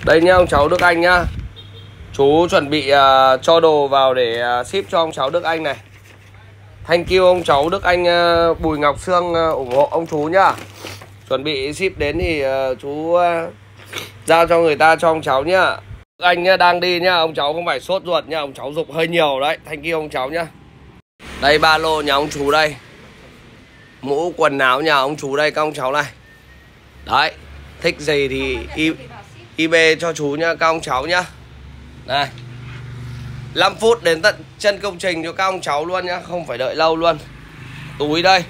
Đây nhá ông cháu Đức Anh nhá. Chú chuẩn bị cho đồ vào để ship cho ông cháu Đức Anh này. Thank you ông cháu Đức Anh Bùi Ngọc Sương ủng hộ ông chú nhá. Chuẩn bị ship đến thì chú giao cho người ta cho ông cháu nhá. Đức Anh nhá, đang đi nhá, ông cháu không phải sốt ruột nhá, ông cháu dục hơi nhiều đấy. Thank you ông cháu nhá. Đây ba lô nhà ông chú đây. Mũ quần áo nhà ông chú đây các ông cháu này. Đấy, thích gì thì eBay cho chú nhá các ông cháu nhá. Này 5 phút đến tận chân công trình cho các ông cháu luôn nhá, không phải đợi lâu luôn. Túi đây,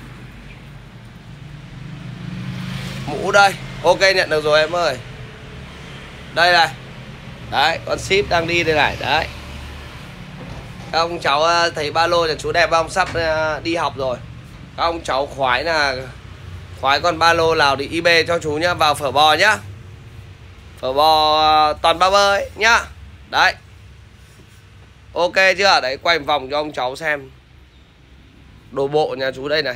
mũ đây. Ok nhận được rồi em ơi. Đây này. Đấy, con ship đang đi đây này. Đấy, các ông cháu thấy ba lô nhà chú đẹp không? Sắp đi học rồi. Các ông cháu khoái con ba lô nào thì eBay cho chú nhá. Vào phở bò nhá. Phở bò toàn ba bơ ấy nhá. Đấy, ok chưa? Đấy, quay một vòng cho ông cháu xem đồ bộ nhà chú đây này.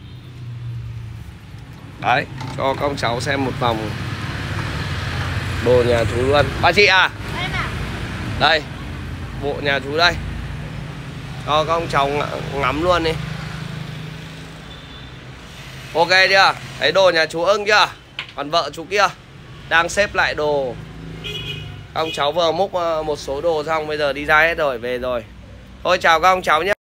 Đấy, cho các ông cháu xem một vòng đồ nhà chú luôn. Bà chị à? Đây, bộ nhà chú đây. Cho các ông cháu ngắm luôn đi. Ok chưa? Thấy đồ nhà chú ưng chưa? Còn vợ chú kia đang xếp lại đồ. Các ông cháu vừa múc một số đồ xong, bây giờ đi ra hết rồi, về rồi. Thôi chào các ông cháu nhé.